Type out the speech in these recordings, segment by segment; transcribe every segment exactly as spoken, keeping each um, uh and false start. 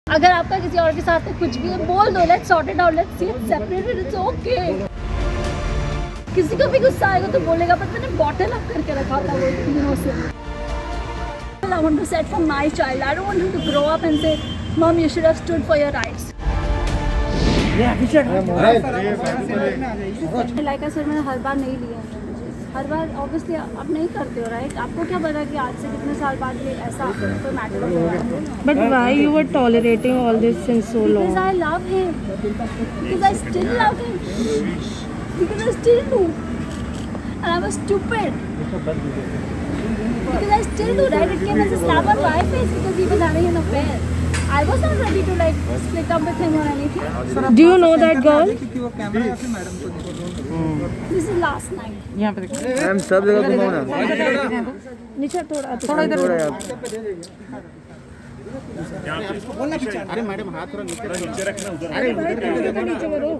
अगर आपका किसी और के साथ कुछ भी है बोल दो, let's sort it out, let's see it separated, it's okay. किसी को भी गुस्सा आएगा तो बोलेगा, बट मैंने बॉटल अप करके रखा था वो दिनों से। I want to set for my child. I don't want him to grow up and say, Mom, you should have stood for your rights. Like sir मैंने हर बार नहीं लिया, हर बार ऑब्वियसली आप नहीं करते हो, राइट? आपको क्या पता कि आज से कितने साल बाद ये ऐसा कोई मैटर हो रहा है? But why you were tolerating all this since so long? Because I love him. Because I still love him. Because I still do. And I was stupid. Because I still do, right? It came as a slap on my face because he was having an affair. I was not ready to like split up with him or anything. Do you know that girl? This is last night. यहाँ पे देखो। Ma'am सब जगह घुमाओ ना। नीचे थोड़ा थोड़ा इधर। अरे मैडम हाथ थोड़ा नीचे रखना उधर। अरे भाई नीचे करो।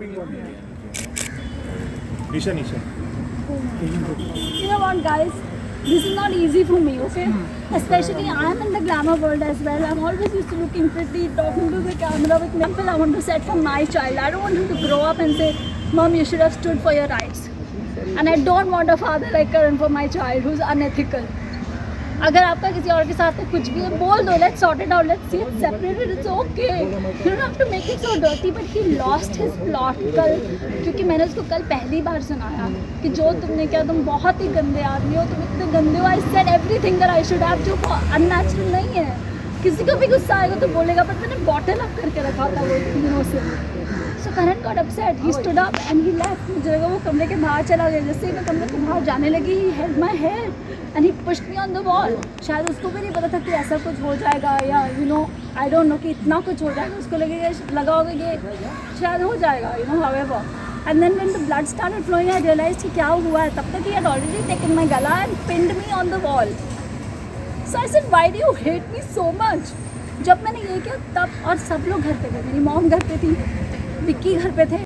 निशा निशा। You know what, guys? This is not easy for me, okay? Especially I am in the glamour world as well. I'm always used to looking pretty, talking to the camera with me. I want to set for my child. I don't want him to grow up and say, Mom, you should have stood for your rights. And I don't want a father like Karan for my child who's unethical. अगर आपका किसी और के साथ कुछ भी है बोल दो, let's sort it out, let's see it separated, it's okay. You don't have to make it so dirty, but he lost his plot कल, क्योंकि मैंने उसको कल पहली बार सुनाया कि जो तुमने किया तुम बहुत ही गंदे आदमी हो, तुम इतने गंदे हो। I said everything that I should have, जो अननेचुरल नहीं है। किसी को भी गुस्सा आएगा तो बोलेगा, बट मैंने बॉटल अप करके रखा था वो दिनों से। So Karan got upset, he stood up and he left. मुझे लगा वो कमरे के बाहर चला गया। जैसे ही मैं कमरे के बाहर जाने लगी, he held my hair and he pushed me on the wall. शायद उसको भी नहीं पता था कि ऐसा कुछ हो जाएगा, या you know I don't know कि इतना कुछ हो जाएगा। उसको लगेगा लगा होगा कि शायद हो जाएगा, you know however. And then when the blood started flowing I realized कि क्या हुआ है। तब तक he had already taken my गला and pinned me on the wall. So I said, why do you hate me so much? जब मैंने ये किया तब, और सब लोग घर पे थे, मेरी मॉम घर पे थी, विक्की घर पे थे,